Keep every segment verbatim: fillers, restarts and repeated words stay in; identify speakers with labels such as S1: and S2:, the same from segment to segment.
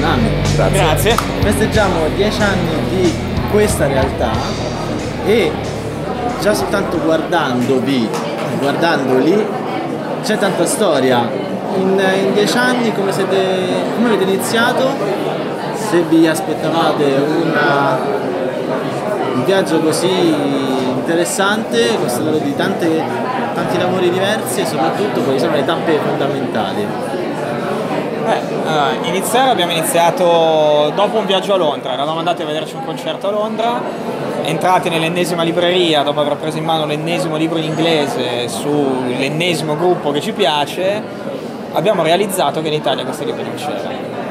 S1: Tsunami.
S2: Grazie.
S3: Grazie.
S1: Festeggiamo dieci anni di questa realtà e già soltanto guardandovi, guardandoli, c'è tanta storia. In, in dieci anni come, siete, come avete iniziato? Se vi aspettavate una, un viaggio così interessante, costellato di tante, tanti lavori diversi e soprattutto quali sono le tappe fondamentali?
S3: Eh, uh, iniziare abbiamo iniziato dopo un viaggio a Londra, eravamo andati a vederci un concerto a Londra, entrati nell'ennesima libreria dopo aver preso in mano l'ennesimo libro in inglese sull'ennesimo gruppo che ci piace, abbiamo realizzato che in Italia questi libri non c'erano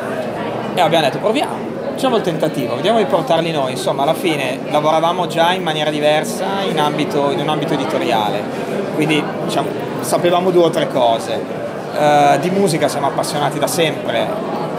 S3: e abbiamo detto proviamo, facciamo il tentativo, vediamo di portarli noi. Insomma, alla fine lavoravamo già in maniera diversa in, ambito, in un ambito editoriale, quindi diciamo, sapevamo due o tre cose. Uh, di musica siamo appassionati da sempre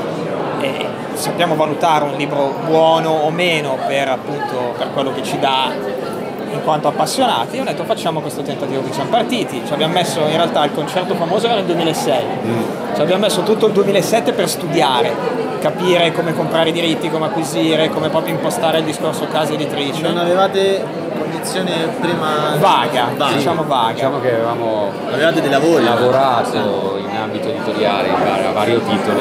S3: e sappiamo valutare un libro buono o meno per, appunto, per quello che ci dà in quanto appassionati. E ho detto facciamo questo tentativo, che siamo partiti, ci abbiamo messo, in realtà il concerto famoso era nel duemilasei, mm. ci abbiamo messo tutto il duemilasette per studiare, capire come comprare i diritti, come acquisire, come proprio impostare il discorso casa editrice.
S1: Non avevate condizione prima
S3: vaga,
S1: vaga.
S3: diciamo vaga.
S2: Diciamo che avevamo
S1: avevate dei lavori,
S2: lavorato in ambito editoriale a vario titolo,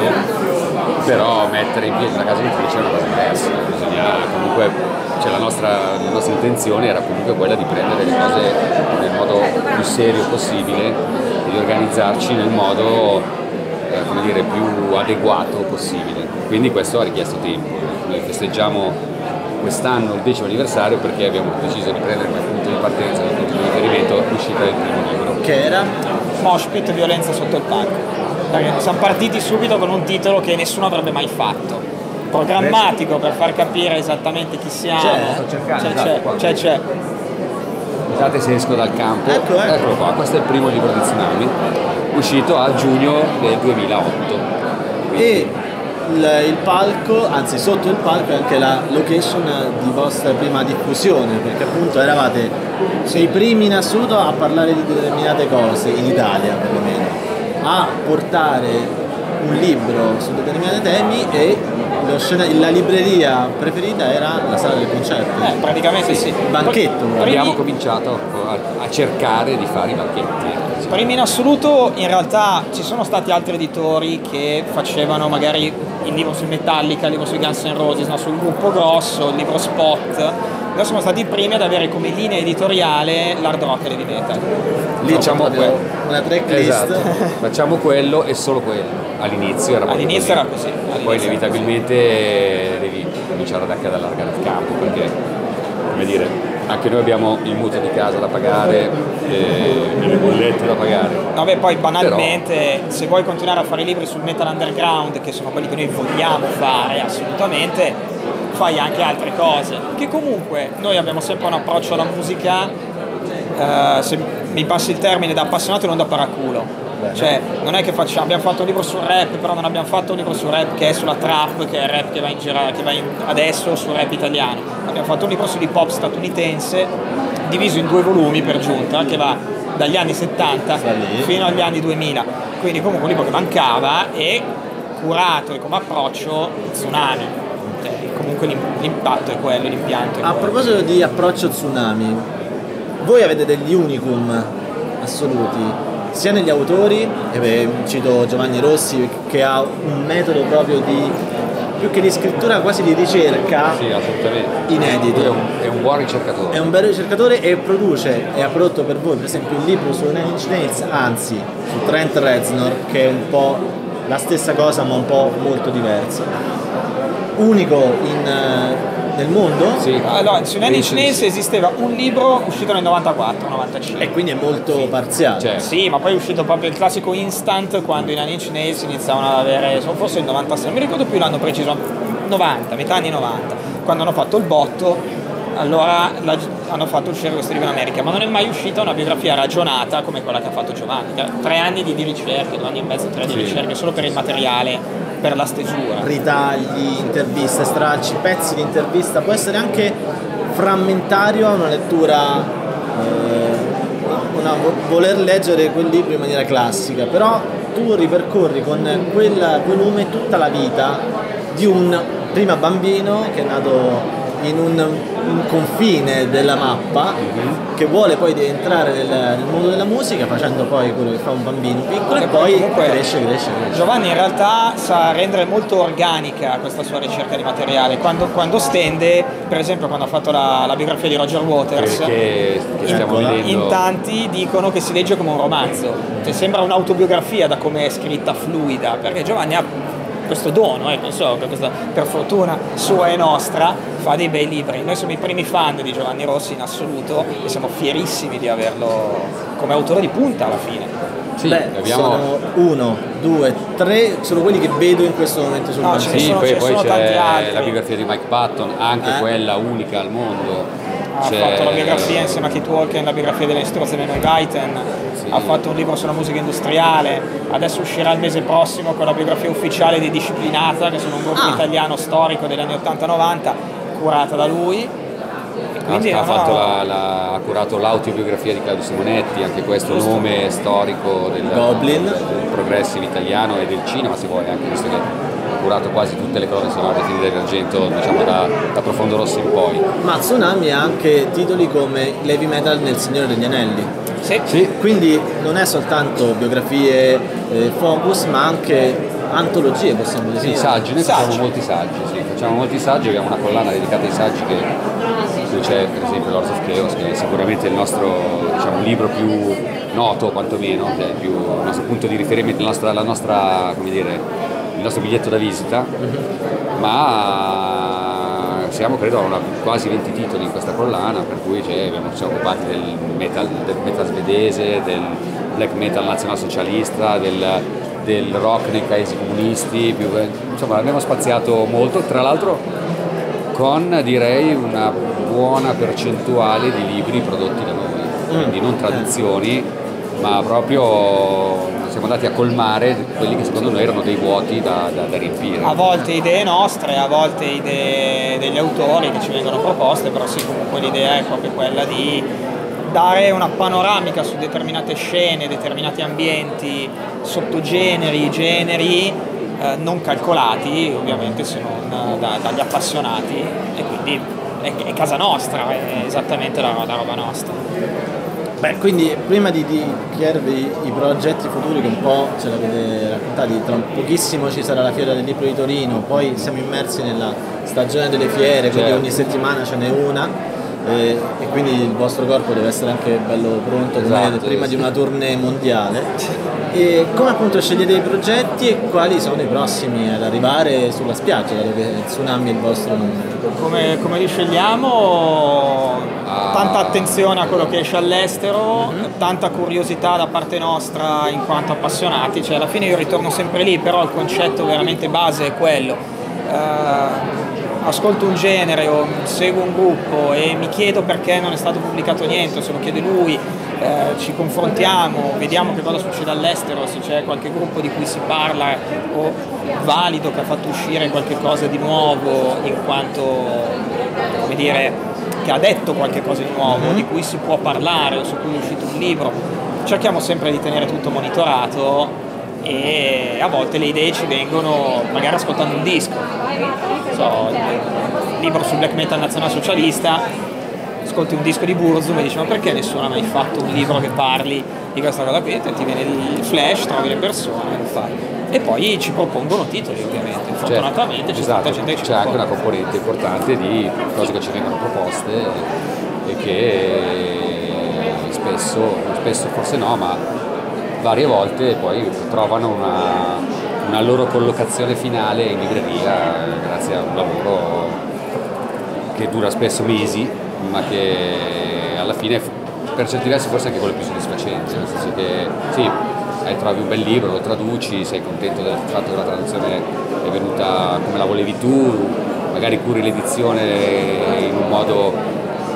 S2: però mettere in piedi una casa editrice è una cosa diversa. Bisogna comunque, cioè la nostra, la nostra intenzione era comunque quella di prendere le cose nel modo più serio possibile e di organizzarci nel modo eh, come dire, più adeguato possibile. Quindi questo ha richiesto tempo. Noi festeggiamo quest'anno il decimo anniversario perché abbiamo deciso di prendere come punto di partenza, come punto di riferimento l'uscita del primo libro.
S1: Che era?
S3: Mosh Pit, violenza sotto il palco. Perché siamo partiti subito con un titolo che nessuno avrebbe mai fatto, programmatico per far capire esattamente chi siamo.
S1: C'è,
S3: c'è, c'è, c'è, c'è.
S2: Scusate se esco dal campo.
S1: Ecco, ecco.
S2: Eccolo qua, questo è il primo libro di Tsunami, uscito a giugno del duemilaotto.
S1: E il, il palco, anzi sotto il palco è anche la location di vostra prima diffusione, perché appunto eravate i primi in assoluto a parlare di determinate cose, in Italia perlomeno, a portare un libro su determinati temi e lo scena, la libreria preferita era la sala del concerto.
S3: Eh, praticamente sì.
S1: Il banchetto.
S3: Primi,
S2: abbiamo cominciato a, a cercare di fare i banchetti.
S3: Primi in assoluto, in realtà ci sono stati altri editori che facevano magari il libro su Metallica, il libro sui Guns N' Roses, no? Sul gruppo grosso, il libro spot. Noi siamo stati i primi ad avere come linea editoriale l'hard rock e l'heavy metal.
S1: Lì
S2: Facciamo
S1: c'è proprio una tracklist.
S2: Esatto. Facciamo quello e solo quello. All'inizio era proprio
S3: All'inizio
S2: così.
S3: era così. All'inizio
S2: Poi
S3: era
S2: inevitabilmente devi cominciare anche ad allargare il campo perché, come dire, anche noi abbiamo il mutuo di casa da pagare, e le bollette da pagare.
S3: Vabbè, poi banalmente, però, se vuoi continuare a fare libri sul metal underground, che sono quelli che noi vogliamo fare assolutamente, fai anche altre cose. Che comunque noi abbiamo sempre un approccio alla musica, eh, se mi passi il termine, da appassionato e non da paraculo. Bene. Cioè, non è che facciamo, abbiamo fatto un libro sul rap, però non abbiamo fatto un libro sul rap che è sulla trap, che è il rap che va in gira, che va in, adesso sul rap italiano. Abbiamo fatto un libro sull'hip hop statunitense, diviso in due volumi per giunta, che va dagli anni settanta fino agli anni duemila. Quindi comunque un libro che mancava e curato e come approccio Tsunami. Cioè, comunque l'impatto è quello, l'impianto è
S1: A
S3: quello.
S1: proposito di approccio Tsunami, voi avete degli unicum assoluti, sia negli autori, e cito Giovanni Rossi che ha un metodo proprio di, più che di scrittura, quasi di ricerca,
S2: sì, assolutamente,
S1: inedito.
S2: È un, è un buon ricercatore.
S1: È un bel ricercatore e produce e ha prodotto per voi per esempio un libro su Nine Inch Nails, anzi su Trent Reznor, che è un po' la stessa cosa ma un po' molto diverso. Unico in, nel mondo?
S2: Sì.
S3: Allora, su Nine Inch Nails esisteva un libro uscito nel novantaquattro novantacinque.
S1: E quindi è molto sì. parziale.
S2: Cioè.
S3: Sì, ma poi è uscito proprio il classico instant quando i Nine Inch Nails iniziavano ad avere, forse il novantasei, non mi ricordo più l'anno preciso, novanta, metà anni novanta, quando hanno fatto il botto, allora la, hanno fatto uscire questo libro in America, ma non è mai uscita una biografia ragionata come quella che ha fatto Giovanni. Tre anni di, di ricerche, due anni e mezzo, tre anni sì. di ricerche solo per il materiale, per la stesura.
S1: Ritagli, interviste, stralci, pezzi di intervista, può essere anche frammentario una lettura, eh, una, voler leggere quel libro in maniera classica, però tu ripercorri con quel volume tutta la vita di un prima bambino che è nato in un, un confine della mappa, mm-hmm. che vuole poi entrare nel, nel mondo della musica facendo poi quello che fa un bambino piccolo, e poi cresce, cresce, cresce.
S3: Giovanni in realtà sa rendere molto organica questa sua ricerca di materiale. Quando, quando stende, per esempio quando ha fatto la, la biografia di Roger Waters,
S2: che, che stiamo
S3: in,
S2: vedendo.
S3: in tanti dicono che si legge come un romanzo, cioè sembra un'autobiografia da come è scritta, fluida, perché Giovanni ha questo dono, ecco, so, questa, per fortuna sua e nostra, fa dei bei libri. Noi siamo i primi fan di Giovanni Rossi in assoluto e siamo fierissimi di averlo come autore di punta alla fine.
S2: Sì,
S1: beh,
S2: abbiamo...
S1: sono uno, due, tre, sono quelli che vedo in questo momento sul
S3: no,
S1: banco.
S2: Sì,
S3: sono,
S2: poi, poi
S3: c'è
S2: la biografia di Mike Patton, anche eh. quella unica al mondo.
S3: Ha fatto la biografia insieme a Keith Walker, la biografia delle istruzioni di Gaiten, sì. Ha fatto un libro sulla musica industriale, adesso uscirà il mese prossimo con la biografia ufficiale di Disciplinata, che sono un gruppo ah. italiano storico degli anni ottanta novanta, curata da lui.
S2: Quindi ha, fatto la, la, ha curato l'autobiografia di Claudio Simonetti, anche questo Giusto. nome storico del,
S1: Goblin.
S2: del progressive italiano e del cinema, se vuoi, anche visto che ha curato quasi tutte le colonne sonore di Fili d'Argento, diciamo da, da Profondo Rosso in poi.
S1: Ma Tsunami ha anche titoli come Heavy Metal nel Signore degli Anelli.
S3: Sì.
S1: Sì. Quindi non è soltanto biografie eh, focus, ma anche antologie, possiamo dire.
S2: Sì, saggi, noi saggi. facciamo molti saggi, sì, facciamo molti saggi, abbiamo una collana dedicata ai saggi che qui c'è per esempio Lords of Chaos, che è sicuramente il nostro, diciamo, libro più noto quantomeno, che è più il nostro punto di riferimento, la nostra, la nostra, come dire, il nostro biglietto da visita, mm-hmm. ma siamo credo a una, quasi venti titoli in questa collana, per cui cioè, abbiamo, siamo occupati del metal, del metal svedese, del black metal nazionalsocialista, del, del rock nei paesi comunisti, più, insomma abbiamo spaziato molto, tra l'altro con direi una buona percentuale di libri prodotti da noi, quindi non traduzioni, ma proprio siamo andati a colmare quelli che secondo noi erano dei vuoti da, da, da riempire.
S3: A volte idee nostre, a volte idee degli autori che ci vengono proposte, però sì, comunque l'idea è proprio quella di dare una panoramica su determinate scene, determinati ambienti, sottogeneri, generi eh, non calcolati ovviamente se non da, dagli appassionati, e quindi è, è casa nostra, è esattamente la, la roba nostra.
S1: Beh, quindi prima di, di chiedervi i progetti futuri, che un po' ce l'avete raccontati, tra pochissimo ci sarà la Fiera del Libro di Torino, poi siamo immersi nella stagione delle fiere, quindi certo. ogni settimana ce n'è una, eh, e quindi il vostro corpo deve essere anche bello pronto esatto, prima sì. di una tournée mondiale. E come appunto scegliete i progetti e quali sono i prossimi ad arrivare sulla spiaggia, dato che Tsunami è il vostro nome?
S3: Come, come li scegliamo? Tanta attenzione a quello che esce all'estero, mm-hmm. tanta curiosità da parte nostra in quanto appassionati, cioè alla fine io ritorno sempre lì, però il concetto veramente base è quello. Uh, ascolto un genere o seguo un gruppo e mi chiedo perché non è stato pubblicato niente, se lo chiede lui, eh, ci confrontiamo, vediamo che cosa succede all'estero, se c'è qualche gruppo di cui si parla o valido che ha fatto uscire qualche cosa di nuovo, in quanto, come dire, che ha detto qualche cosa di nuovo, mm-hmm. di cui si può parlare o su cui è uscito un libro. Cerchiamo sempre di tenere tutto monitorato e a volte le idee ci vengono magari ascoltando un disco. So, il libro sul black metal nazionalsocialista, ascolti un disco di Burzum e dici ma perché nessuno ha mai fatto un libro che parli di questa cosa qui? Ti viene il flash, trovi le persone, lo fai. E poi ci propongono titoli ovviamente, fortunatamente c'è
S2: esatto,
S3: tanta gente che ci
S2: c'è anche
S3: propone.
S2: una componente importante di cose che ci vengono proposte e che spesso, spesso forse no, ma varie volte poi trovano una, una loro collocazione finale in libreria grazie a un lavoro che dura spesso mesi, ma che alla fine per certi versi forse anche quello più soddisfacente, nel senso che sì, trovi un bel libro, lo traduci, sei contento del fatto che la traduzione è venuta come la volevi tu, magari curi l'edizione in un modo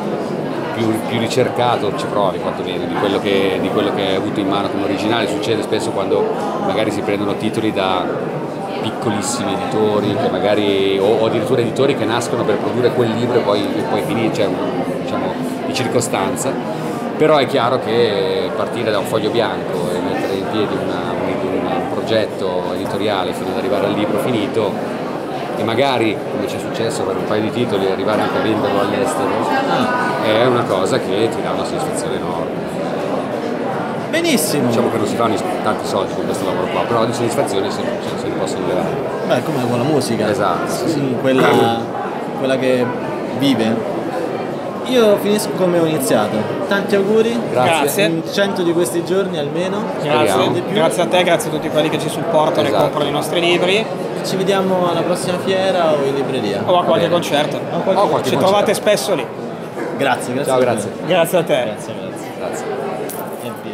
S2: più, più ricercato, ci provi quantomeno di quello, che, di quello che hai avuto in mano come originale. Succede spesso quando magari si prendono titoli da piccolissimi editori che magari, o, o addirittura editori che nascono per produrre quel libro e poi, e poi finire, cioè un, diciamo, di circostanza. Però è chiaro che partire da un foglio bianco e mettere in piedi una, un, un progetto editoriale fino ad arrivare al libro finito e magari, come ci è successo per un paio di titoli, arrivare anche a venderlo all'estero,
S1: Ah,
S2: è una cosa che ti dà una soddisfazione enorme.
S1: benissimo.
S2: Diciamo che non si fanno tanti soldi con questo lavoro qua, però di soddisfazione se, se, se ne possono levare.
S1: Beh, come con la musica.
S2: Esatto, sì,
S1: Sì, quella, quella che vive. Io finisco come ho iniziato. Tanti auguri.
S3: Grazie.
S1: In cento di questi giorni almeno.
S3: Grazie,
S2: Speriamo.
S1: Di più.
S3: grazie a te, grazie a tutti quelli che ci supportano
S2: Esatto.
S3: e comprano i nostri libri
S1: Ci vediamo alla prossima fiera o in libreria.
S3: o a qualche
S2: bene.
S3: concerto.
S1: A qualche-
S2: Oh, qualche
S3: Ci
S2: concerto.
S3: trovate spesso lì.
S1: Grazie, grazie.
S2: Ciao,
S1: a te.
S2: grazie.
S3: Grazie a te.
S1: Grazie, grazie.
S2: Grazie.
S1: E via.